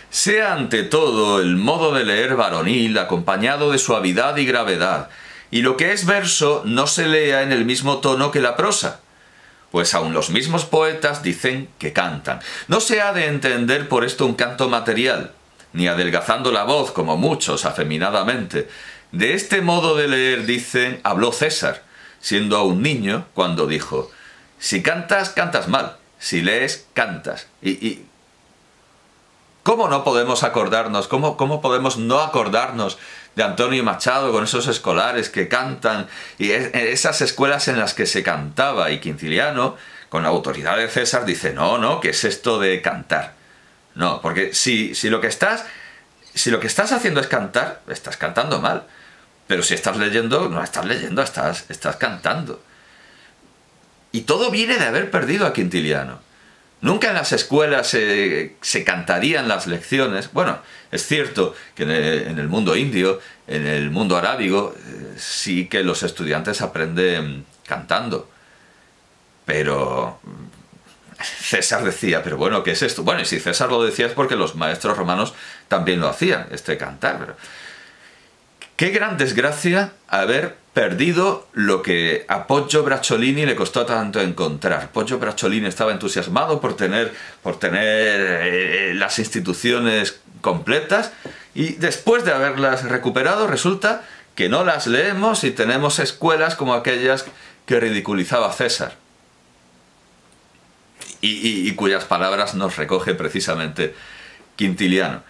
sea ante todo el modo de leer varonil acompañado de suavidad y gravedad, y lo que es verso no se lea en el mismo tono que la prosa, pues aun los mismos poetas dicen que cantan. No se ha de entender por esto un canto material, ni adelgazando la voz como muchos afeminadamente. De este modo de leer, dicen, habló César, siendo aún niño, cuando dijo: si cantas, cantas mal, si lees, cantas. Y ¿cómo no podemos acordarnos, cómo podemos no acordarnos de Antonio Machado con esos escolares que cantan, y esas escuelas en las que se cantaba? Y Quintiliano, con la autoridad de César, dice: no, ¿qué es esto de cantar? No, porque si lo que estás haciendo es cantar, estás cantando mal. Pero si estás leyendo, no estás leyendo, estás cantando. Y todo viene de haber perdido a Quintiliano. Nunca en las escuelas se cantarían las lecciones. Bueno, es cierto que en el mundo indio, en el mundo arábigo, sí que los estudiantes aprenden cantando. Pero César decía: pero bueno, ¿qué es esto? Bueno, y si César lo decía es porque los maestros romanos también lo hacían, cantar. Pero qué gran desgracia haber perdido lo que a Poggio Bracciolini le costó tanto encontrar. Poggio Bracciolini estaba entusiasmado por tener las instituciones completas, y después de haberlas recuperado resulta que no las leemos y tenemos escuelas como aquellas que ridiculizaba César y cuyas palabras nos recoge precisamente Quintiliano.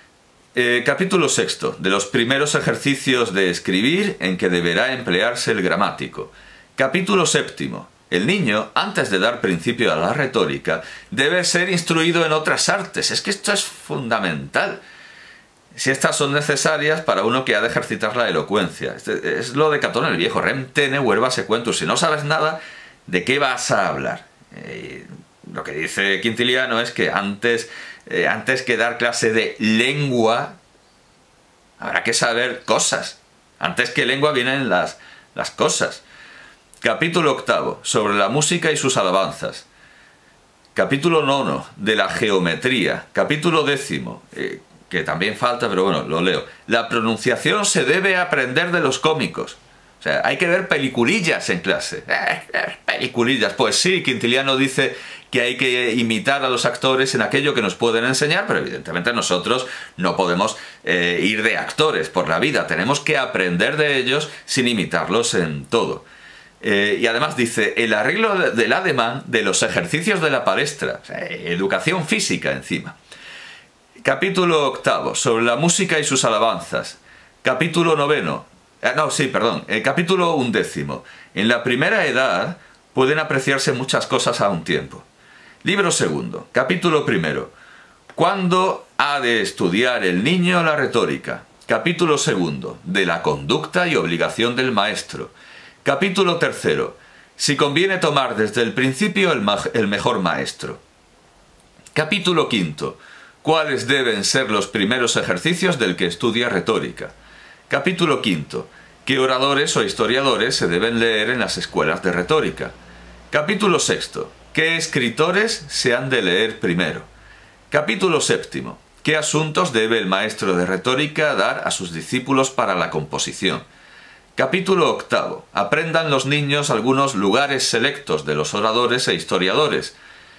Capítulo sexto, de los primeros ejercicios de escribir en que deberá emplearse el gramático. Capítulo séptimo, el niño, antes de dar principio a la retórica, debe ser instruido en otras artes. Es que esto es fundamental, si estas son necesarias para uno que ha de ejercitar la elocuencia. Es lo de Catón el Viejo: rem tene verba sequentur. Si no sabes nada, ¿de qué vas a hablar? Lo que dice Quintiliano es que antes que dar clase de lengua, habrá que saber cosas. Antes que lengua vienen las cosas. Capítulo octavo, sobre la música y sus alabanzas. Capítulo nono, de la geometría. Capítulo décimo, que también falta, pero bueno, lo leo. La pronunciación se debe aprender de los cómicos. O sea, hay que ver peliculillas en clase. Peliculillas. Pues sí, Quintiliano dice que hay que imitar a los actores en aquello que nos pueden enseñar, pero evidentemente nosotros no podemos ir de actores por la vida. Tenemos que aprender de ellos sin imitarlos en todo. Y además dice: el arreglo del ademán de los ejercicios de la palestra. O sea, educación física encima. Capítulo octavo, sobre la música y sus alabanzas. Capítulo noveno. Capítulo undécimo. En la primera edad pueden apreciarse muchas cosas a un tiempo. Libro segundo. Capítulo primero. ¿Cuándo ha de estudiar el niño la retórica? Capítulo segundo. De la conducta y obligación del maestro. Capítulo tercero. Si conviene tomar desde el principio el mejor maestro. Capítulo quinto. ¿Cuáles deben ser los primeros ejercicios del que estudia retórica? Capítulo quinto. ¿Qué oradores o historiadores se deben leer en las escuelas de retórica? Capítulo sexto. ¿Qué escritores se han de leer primero? Capítulo séptimo. ¿Qué asuntos debe el maestro de retórica dar a sus discípulos para la composición? Capítulo octavo. Aprendan los niños algunos lugares selectos de los oradores e historiadores,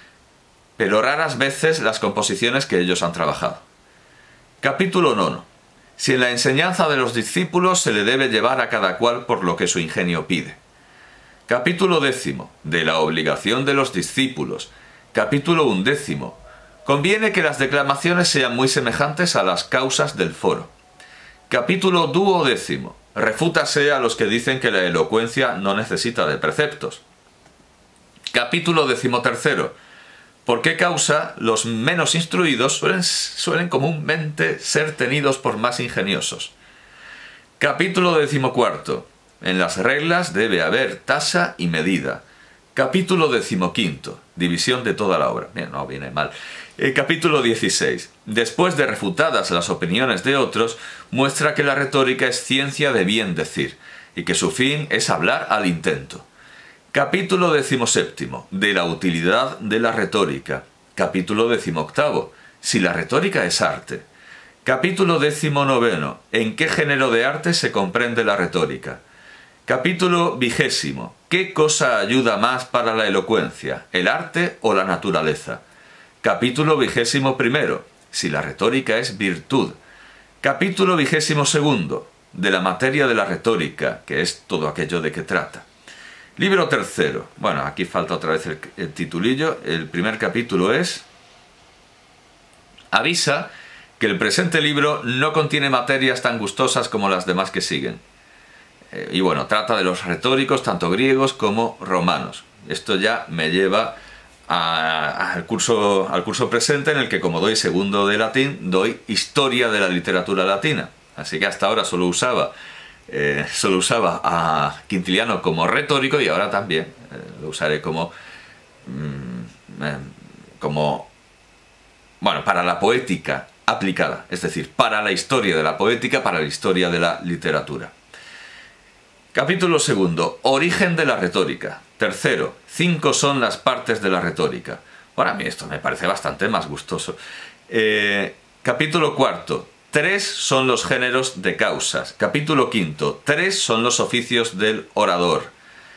pero raras veces las composiciones que ellos han trabajado. Capítulo nono. Si en la enseñanza de los discípulos se le debe llevar a cada cual por lo que su ingenio pide. Capítulo décimo. De la obligación de los discípulos. Capítulo undécimo. Conviene que las declamaciones sean muy semejantes a las causas del foro. Capítulo duodécimo. Refútase a los que dicen que la elocuencia no necesita de preceptos. Capítulo decimotercero. ¿Por qué causa los menos instruidos suelen comúnmente ser tenidos por más ingeniosos? Capítulo decimocuarto. En las reglas debe haber tasa y medida. Capítulo decimoquinto. División de toda la obra. Bien, no viene mal. Capítulo 16. Después de refutadas las opiniones de otros, muestra que la retórica es ciencia de bien decir, y que su fin es hablar al intento. Capítulo 17. De la utilidad de la retórica. Capítulo 18. si la retórica es arte. Capítulo 19. ¿En qué género de arte se comprende la retórica? Capítulo 20. ¿Qué cosa ayuda más para la elocuencia, el arte o la naturaleza? Capítulo 21. Si la retórica es virtud. Capítulo 22. De la materia de la retórica, que es todo aquello de que trata. Libro 3. Bueno, aquí falta otra vez el titulillo. El primer capítulo es... Avisa que el presente libro no contiene materias tan gustosas como las demás que siguen. Y bueno, trata de los retóricos, tanto griegos como romanos. Esto ya me lleva al curso presente, en el que, como doy segundo de latín, doy historia de la literatura latina. Así que hasta ahora solo usaba a Quintiliano como retórico, y ahora también lo usaré como bueno, para la poética aplicada, es decir, para la historia de la poética, para la historia de la literatura. Capítulo 2. Origen de la retórica. 3. 5 son las partes de la retórica. Bueno, a mí esto me parece bastante más gustoso. Capítulo 4. 3 son los géneros de causas. Capítulo 5. 3 son los oficios del orador.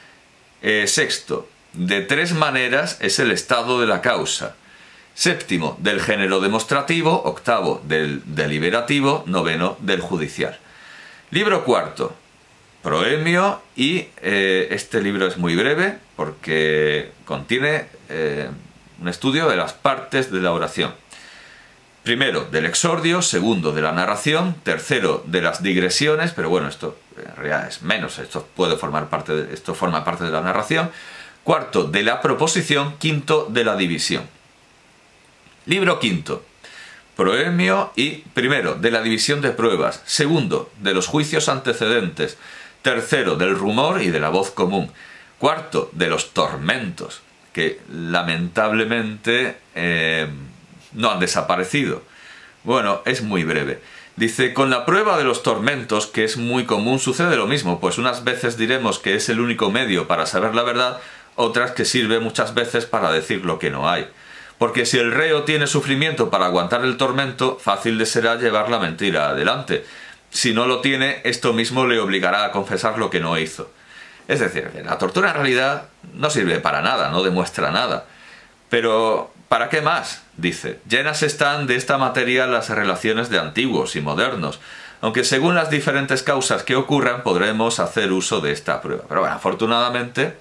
6. De 3 maneras es el estado de la causa. 7. Del género demostrativo. 8. Del deliberativo. 9. Del judicial. Libro 4. Proemio, y este libro es muy breve porque contiene un estudio de las partes de la oración. Primero, del exordio. Segundo, de la narración. Tercero, de las digresiones, pero bueno, esto en realidad es menos, esto forma parte de la narración. Cuarto, de la proposición. Quinto, de la división. Libro 5. Proemio, y primero, de la división de pruebas. Segundo, de los juicios antecedentes. Tercero, del rumor y de la voz común. Cuarto, de los tormentos, que lamentablemente no han desaparecido. Bueno, es muy breve. Dice, con la prueba de los tormentos, que es muy común, sucede lo mismo, pues unas veces diremos que es el único medio para saber la verdad, otras que sirve muchas veces para decir lo que no hay. Porque si el reo tiene sufrimiento para aguantar el tormento, fácil le será llevar la mentira adelante. Si no lo tiene, esto mismo le obligará a confesar lo que no hizo. Es decir, la tortura en realidad no sirve para nada, no demuestra nada. Pero, ¿para qué más? Dice, llenas están de esta materia las relaciones de antiguos y modernos, aunque según las diferentes causas que ocurran podremos hacer uso de esta prueba. Pero bueno, afortunadamente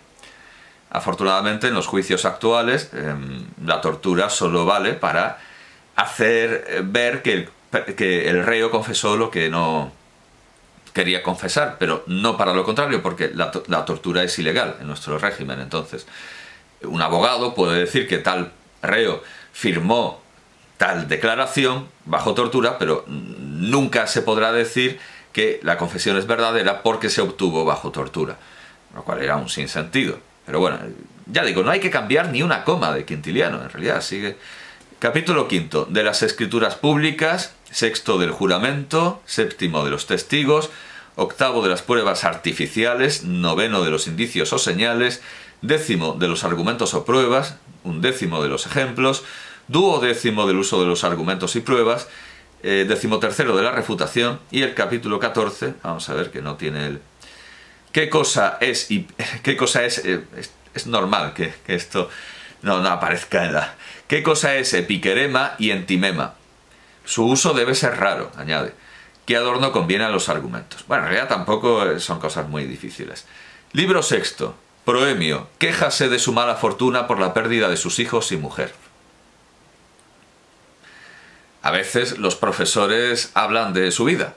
en los juicios actuales la tortura solo vale para hacer ver que el reo confesó lo que no quería confesar, pero no para lo contrario, porque la tortura es ilegal en nuestro régimen. Entonces, un abogado puede decir que tal reo firmó tal declaración bajo tortura, pero nunca se podrá decir que la confesión es verdadera porque se obtuvo bajo tortura, lo cual era un sinsentido. Pero bueno, ya digo, no hay que cambiar ni una coma de Quintiliano, en realidad sigue. Capítulo 5. De las escrituras públicas. 6. Del juramento. 7. De los testigos. 8. de las pruebas artificiales. 9. de los indicios o señales. 10. de los argumentos o pruebas. 11. de los ejemplos. 12. del uso de los argumentos y pruebas. 13. de la refutación. Y el capítulo 14, vamos a ver que no tiene el... ¿Qué cosa es? Es normal que esto no aparezca en la... ¿Qué cosa es epiquerema y entimema? Su uso debe ser raro, añade. ¿Qué adorno conviene a los argumentos? Bueno, en realidad tampoco son cosas muy difíciles. Libro 6. Proemio. Quéjase de su mala fortuna por la pérdida de sus hijos y mujer. A veces los profesores hablan de su vida.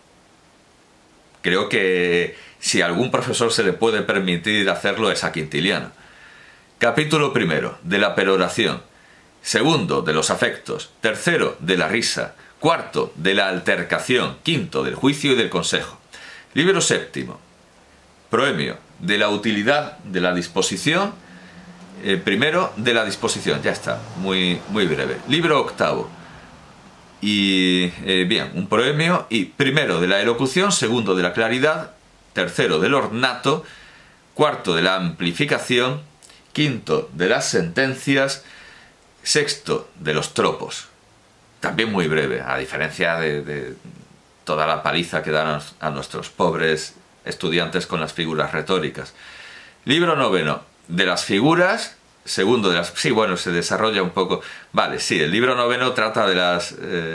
Creo que si a algún profesor se le puede permitir hacerlo es a Quintiliano. Capítulo 1. De la peroración. 2. De los afectos. 3. De la risa. 4. De la altercación. 5. Del juicio y del consejo. Libro 7. Proemio. De la utilidad de la disposición. Primero, de la disposición. Ya está. Muy breve. Libro 8. Y bien, un proemio. Y primero de la elocución. 2. de la claridad. 3. del ornato. 4. de la amplificación. 5. de las sentencias. 6. de los tropos. también muy breve, a diferencia de toda la paliza que dan a nuestros pobres estudiantes con las figuras retóricas. Libro noveno, de las figuras, segundo de las... Sí, bueno, se desarrolla un poco... Vale, sí, el libro noveno trata de las...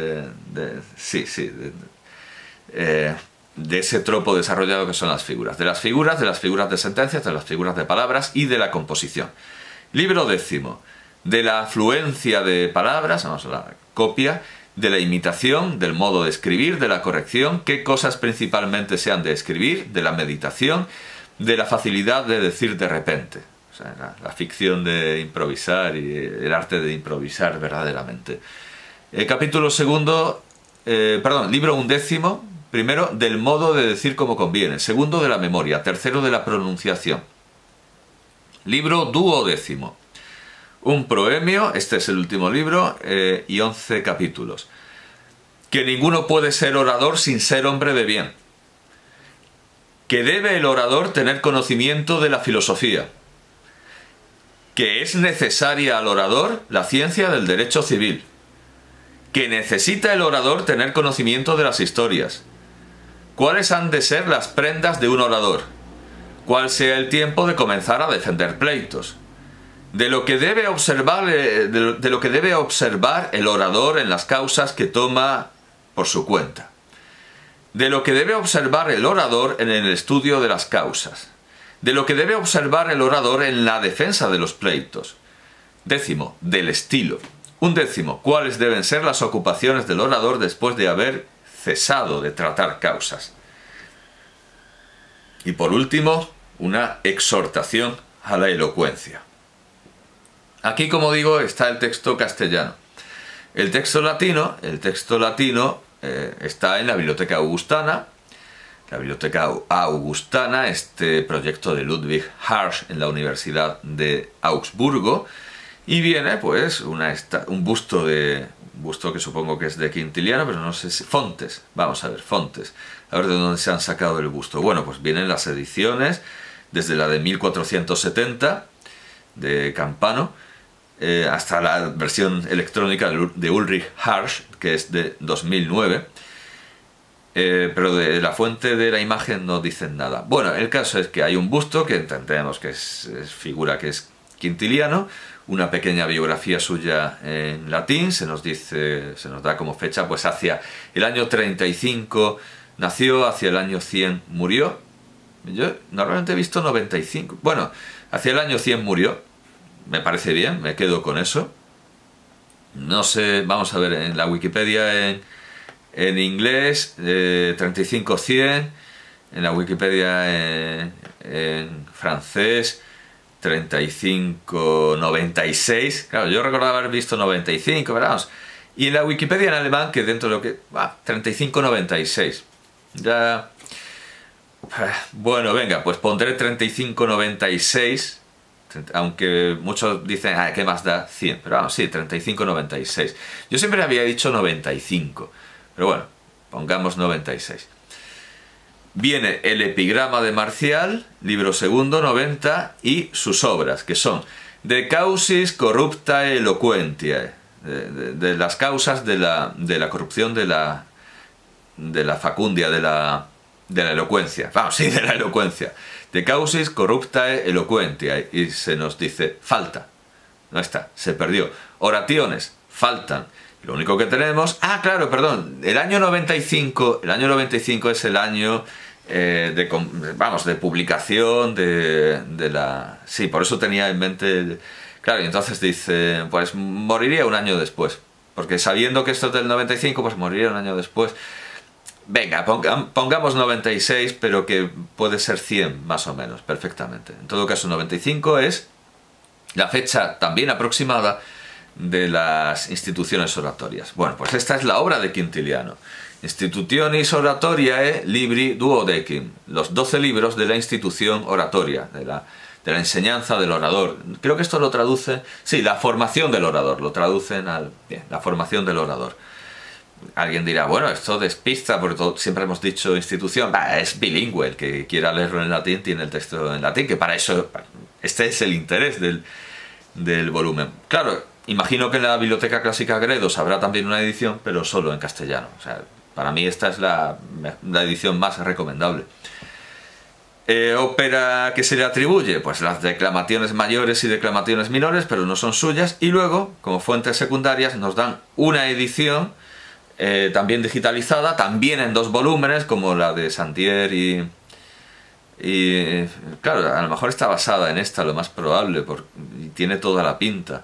de ese tropo desarrollado que son las figuras. De las figuras de sentencias, de las figuras de palabras y de la composición. Libro décimo, de la afluencia de palabras, vamos a la copia, de la imitación, del modo de escribir, de la corrección, qué cosas principalmente se han de escribir, de la meditación, de la facilidad de decir de repente. O sea, la ficción de improvisar y el arte de improvisar verdaderamente. Capítulo segundo, libro undécimo, primero, del modo de decir como conviene, segundo, de la memoria, tercero, de la pronunciación. Libro duodécimo, un proemio, este es el último libro, y 11 capítulos. Que ninguno puede ser orador sin ser hombre de bien. Que debe el orador tener conocimiento de la filosofía. Que es necesaria al orador la ciencia del derecho civil. Que necesita el orador tener conocimiento de las historias. ¿Cuáles han de ser las prendas de un orador? ¿Cuál sea el tiempo de comenzar a defender pleitos? De lo que debe observar el orador en las causas que toma por su cuenta. De lo que debe observar el orador en el estudio de las causas. De lo que debe observar el orador en la defensa de los pleitos. Décimo, del estilo. Undécimo, cuáles deben ser las ocupaciones del orador después de haber cesado de tratar causas. Y por último, una exhortación a la elocuencia. Aquí, como digo, está el texto castellano. El texto latino está en la Biblioteca Augustana. La Biblioteca Augustana, este proyecto de Ludwig Harsch en la Universidad de Augsburgo, y viene pues un busto que supongo que es de Quintiliano, pero no sé si... Fontes, vamos a ver, Fontes. A ver de dónde se han sacado el busto. Bueno, pues vienen las ediciones, desde la de 1470, de Campano, hasta la versión electrónica de Ulrich Harsch, que es de 2009. Pero de la fuente de la imagen no dicen nada. Bueno, el caso es que hay un busto que entendemos que figura que es Quintiliano, una pequeña biografía suya en latín, se nos da como fecha pues hacia el año 35 nació, hacia el año 100 murió. Yo normalmente he visto 95, bueno, hacia el año 100 murió, me parece bien, me quedo con eso. No sé, vamos a ver en la Wikipedia en inglés, 35-100, en la Wikipedia en francés, 35-96, claro, yo recordaba haber visto 95, pero vamos, y en la Wikipedia en alemán, que dentro de lo que... 35-96, ya... Bueno, venga, pues pondré 35-96, aunque muchos dicen, ¿qué más da 100? Pero vamos, sí, 35-96. Yo siempre había dicho 95, pero bueno, pongamos 96. Viene el epigrama de Marcial, libro segundo, 90, y sus obras, que son De causis corruptae eloquentiae, de las causas de la corrupción de la facundia, de la elocuencia. Vamos, sí, de la elocuencia. De causis corruptae eloquentiae, y se nos dice, falta. No está, se perdió. Oraciones, faltan. Lo único que tenemos... claro, perdón, el año 95 es el año de publicación de la... Sí, por eso tenía en mente... Claro, y entonces dice, pues moriría un año después. Porque sabiendo que esto es del 95, pues moriría un año después. Venga, pongamos 96, pero que puede ser 100 más o menos, perfectamente. En todo caso, 95 es la fecha también aproximada de las instituciones oratorias. Bueno, pues esta es la obra de Quintiliano. Institutionis Oratoriae Libri Duodecim, los 12 libros de la institución oratoria, de la enseñanza del orador. Creo que esto lo traduce... Sí, la formación del orador, lo traducen al... Bien, la formación del orador. Alguien dirá, bueno, esto despista, porque siempre hemos dicho institución, es bilingüe, el que quiera leerlo en latín tiene el texto en latín, que para eso, este es el interés del volumen. Claro, Imagino que en la Biblioteca Clásica Gredos habrá también una edición, pero solo en castellano. O sea, para mí esta es la edición más recomendable. Ópera que se le atribuye, pues las declamaciones mayores y declamaciones menores, pero no son suyas. Y luego, como fuentes secundarias, nos dan una edición también digitalizada, también en 2 volúmenes, como la de Santier y claro, a lo mejor está basada en esta, lo más probable, y tiene toda la pinta.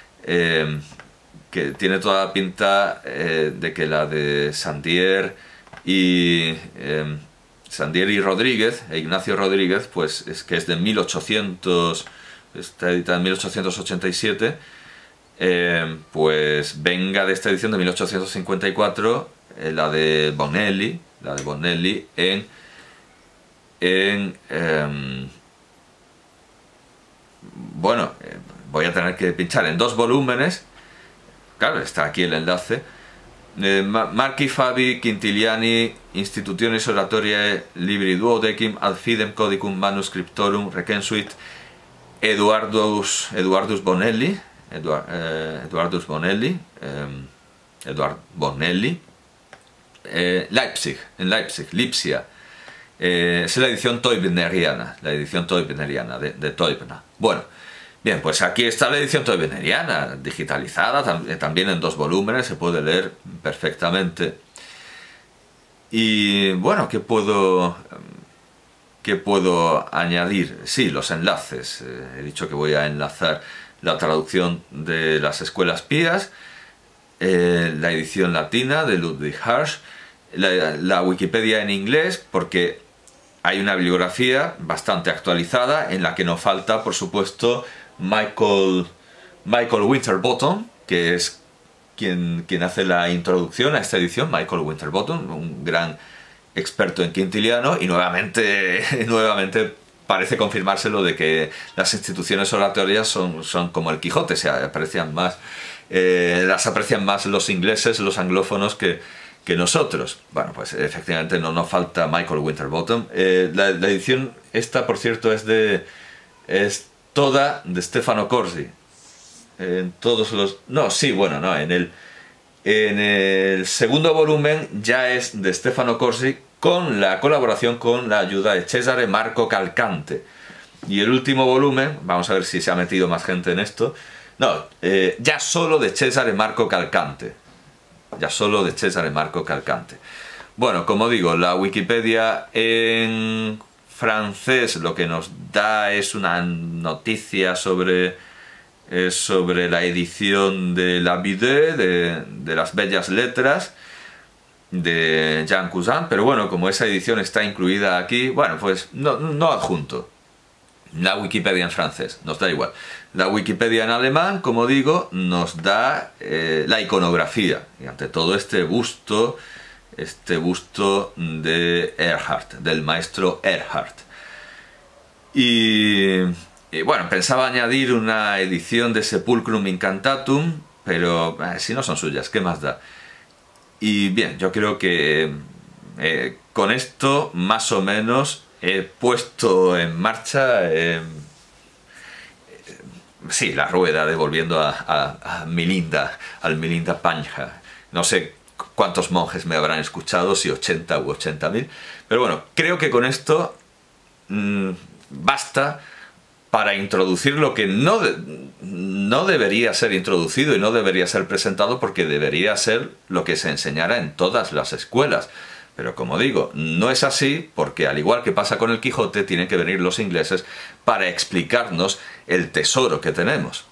Que tiene toda la pinta de que la de Santier y Rodríguez, Ignacio Rodríguez, pues es que es de 1800, está editada en 1887, pues venga de esta edición de 1854, la de Bonelli bueno, voy a tener que pinchar en 2 volúmenes. Claro, está aquí el enlace. Marchi Fabi Quintiliani Institutionis Oratorie Libri Duodecim ad fidem codicum manuscriptorum recensuit Eduardus Bonelli, Leipzig, en Leipzig, Lipsia. Es la edición teubneriana, de Teubner. Bueno, bien, pues aquí está la edición teubneriana, digitalizada, también en 2 volúmenes, se puede leer perfectamente. Y bueno, ¿qué puedo añadir? Sí, los enlaces. He dicho que voy a enlazar la traducción de las escuelas pías, la edición latina de Ludwig Harsch, la Wikipedia en inglés, porque hay una bibliografía bastante actualizada en la que nos falta, por supuesto, Michael Winterbottom, que es quien hace la introducción a esta edición, Michael Winterbottom, un gran experto en quintiliano, y nuevamente parece confirmárselo de que las instituciones oratorias son como el Quijote, se aprecian más, las aprecian más los ingleses, los anglófonos que nosotros. Bueno, pues efectivamente no nos falta Michael Winterbottom. La edición esta, por cierto, es toda de Stefano Corsi. En todos los... No, sí, bueno, no, en el segundo volumen ya es de Stefano Corsi, con la colaboración, con la ayuda de Cesare Marco Calcante. Y el último volumen, vamos a ver si se ha metido más gente en esto, no, ya solo de Cesare Marco Calcante. Bueno, como digo, la Wikipedia en francés lo que nos da es una noticia sobre la edición de La Vidée, de las Bellas Letras, de Jean Cousin, pero bueno, como esa edición está incluida aquí, bueno, pues no adjunto la Wikipedia en francés, nos da igual. La Wikipedia en alemán, como digo, nos da la iconografía, y ante todo este busto de Erhardt, del maestro Erhardt. Y bueno, pensaba añadir una edición de Sepulcrum Incantatum, pero si no son suyas, ¿qué más da? Y bien, yo creo que con esto más o menos he puesto en marcha sí, la rueda, devolviendo al Milinda Panja. No sé cuántos monjes me habrán escuchado, si 80 u 80.000, pero bueno, creo que con esto basta para introducir lo que no debería ser introducido y no debería ser presentado, porque debería ser lo que se enseñara en todas las escuelas. Pero como digo, no es así, porque al igual que pasa con el Quijote, tienen que venir los ingleses para explicarnos el tesoro que tenemos.